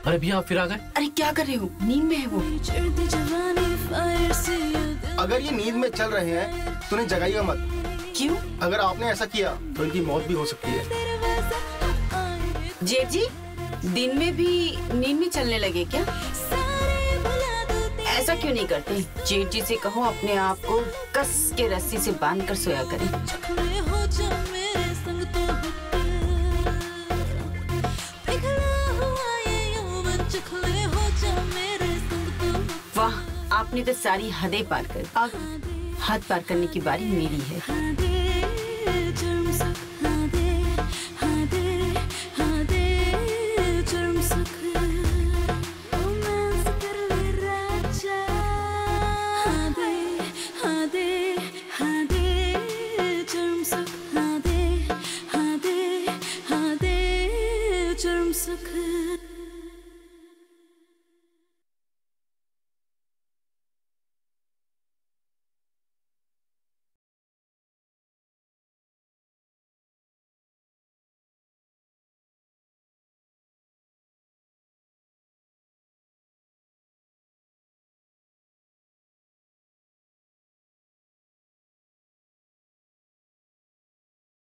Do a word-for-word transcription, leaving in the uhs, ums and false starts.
अरे भैया आप फिर आ गए। अरे क्या कर रहे हो, नींद में है वो। अगर ये नींद में चल रहे हैं तो उन्हें जगाइएगा मत। क्यों? अगर आपने ऐसा किया तो इनकी मौत भी हो सकती है। जेठ जी दिन में भी नींद में चलने लगे क्या? ऐसा क्यों नहीं करते? जेठ जी से कहो अपने आप को कस के रस्सी से बांध कर सोया करें। वाह, आपने तो सारी हदें पार कर दी। अब हद पार करने की बारी मेरी है। Suck